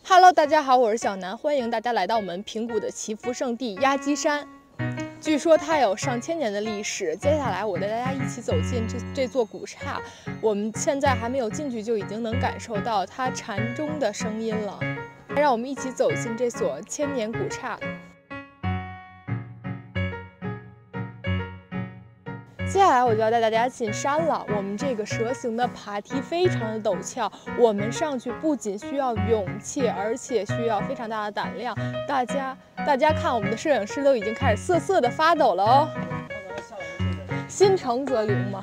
Hello， 大家好，我是小南，欢迎大家来到我们平谷的祈福圣地压基山。据说它有上千年的历史。接下来我带大家一起走进这座古刹，我们现在还没有进去，就已经能感受到它禅钟的声音了。让我们一起走进这所千年古刹。 接下来我就要带大家进山了。我们这个蛇形的爬梯非常的陡峭，我们上去不仅需要勇气，而且需要非常大的胆量。大家看，我们的摄影师都已经开始瑟瑟的发抖了哦。心诚则灵嘛。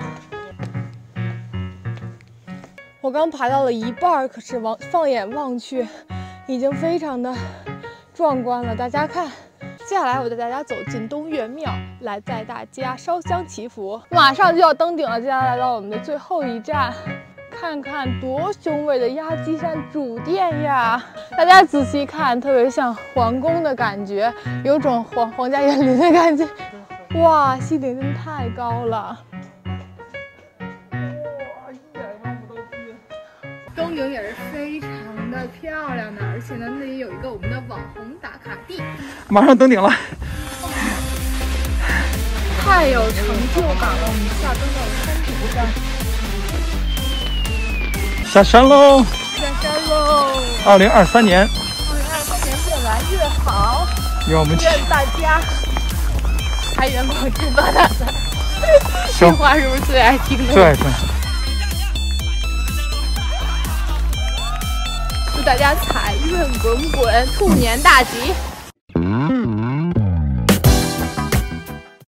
我刚爬到了一半，可是放眼望去，已经非常的壮观了。大家看。 接下来我带大家走进东岳庙，来带大家烧香祈福。马上就要登顶了，接下来到我们的最后一站，看看多雄伟的压基山主殿呀！大家仔细看，特别像皇宫的感觉，有种皇家园林的感觉。哇，西顶真太高了！哇，一眼望不到边。东顶也是非常的漂亮的，而且呢，那里有一个我们的网红打卡地。 马上登顶了， 太有成就感了！我们下登到了山顶上， 下山喽！ 下山喽 ！2023年越来越好， 愿我们愿大家财源广进，发大财。这话是不是最爱听的？ 最爱听。 祝大家财运滚滚，兔年大吉！